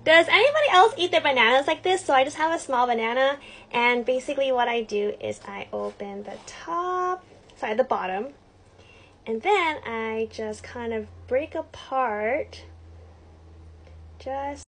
Does anybody else eat their bananas like this? So I just have a small banana, and basically what I do is I open the the bottom, and then I just kind of break apart just